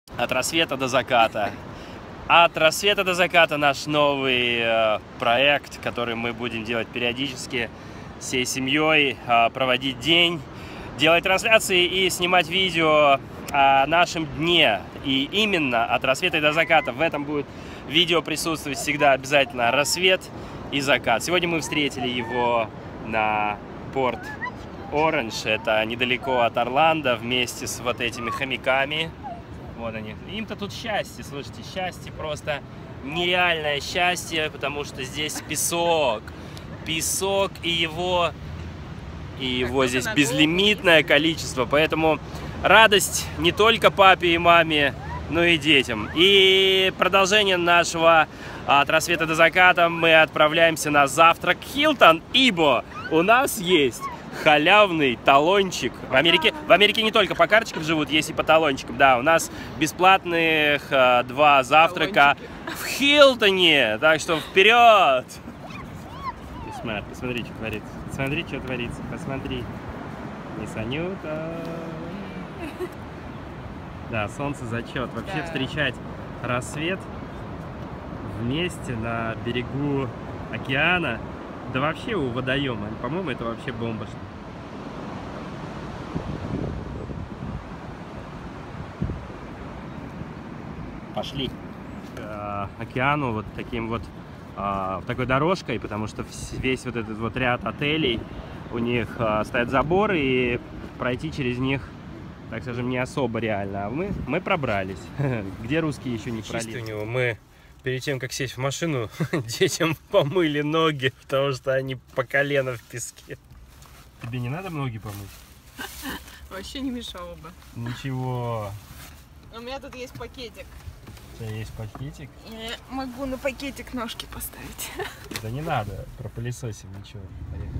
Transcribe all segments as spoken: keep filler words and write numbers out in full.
От рассвета до заката. От рассвета до заката наш новый э, проект, который мы будем делать периодически всей семьей, э, проводить день, делать трансляции и снимать видео о нашем дне. И именно от рассвета и до заката. В этом будет видео присутствовать всегда обязательно рассвет и закат. Сегодня мы встретили его на порт Оранж, это недалеко от Орландо, вместе с вот этими хомяками. Вот они. Им-то тут счастье, слушайте, счастье просто нереальное счастье, потому что здесь песок. Песок и его, и его здесь безлимитное количество, поэтому радость не только папе и маме, но и детям. И продолжение нашего от рассвета до заката мы отправляемся на завтрак Хилтон, ибо у нас есть халявный талончик. В Америке, в Америке не только по карточкам живут, есть и по талончикам. Да, у нас бесплатных э, два завтрака талончики в Хилтоне. Так что вперед! Посмотри, что творится. Посмотри, что творится. Посмотри. Не Санюта. Да, солнце зачет. Вообще да. Встречать рассвет вместе на берегу океана. Да вообще у водоема, по-моему, это вообще бомба. Пошли к океану вот таким вот а, такой дорожкой, потому что весь вот этот вот ряд отелей, у них а, стоят заборы, и пройти через них, так скажем, не особо реально. А мы, мы пробрались. Где русские еще не пролезли. У него мы перед тем, как сесть в машину, детям помыли ноги, потому что они по колено в песке. Тебе не надо ноги помыть? Вообще не мешало бы. Ничего. У меня тут есть пакетик. У тебя есть пакетик? Я могу на пакетик ножки поставить. Да не надо, пропылесосим, ничего. Поехали.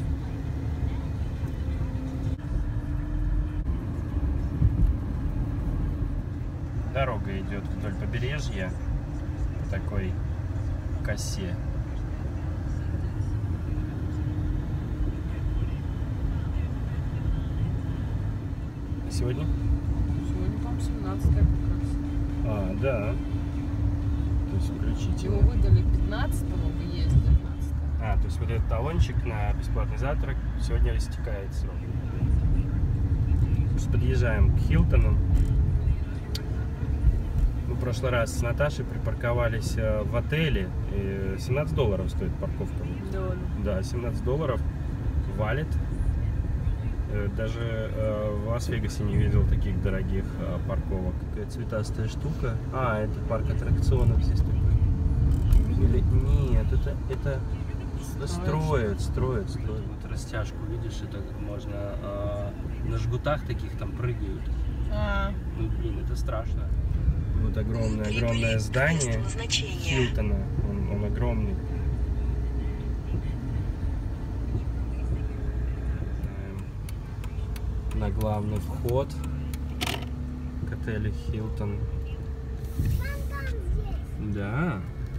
Дорога идет вдоль побережья. Такой косе. Сегодня? Сегодня там семнадцатое как раз. А, да. То есть включите. Его выдали пятнадцатого, вы есть девятнадцатого. А, то есть вот этот талончик на бесплатный завтрак сегодня истекает срок. Подъезжаем к Хилтону. В прошлый раз с Наташей припарковались в отеле, и семнадцать долларов стоит парковка. Да, да, семнадцать долларов валит. Даже в Лас-Вегасе не видел таких дорогих парковок. Какая цветастая штука. А, это парк аттракционов здесь такой. Или нет, это, это строят, строят, строят. Вот растяжку, видишь, это можно а, на жгутах таких там прыгают. А. Ну, блин, это страшно. Вот огромное-огромное здание Хилтона, он, он огромный. На главный вход к отелю Хилтон. Да.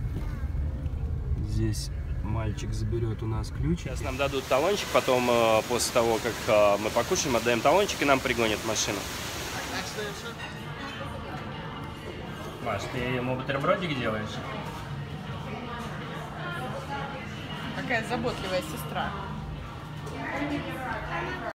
Здесь мальчик заберет у нас ключ. Сейчас нам дадут талончик, потом после того, как мы покушаем, отдаем талончик, и нам пригонят машину. Маш, ты ему бутербродик делаешь? Какая заботливая сестра.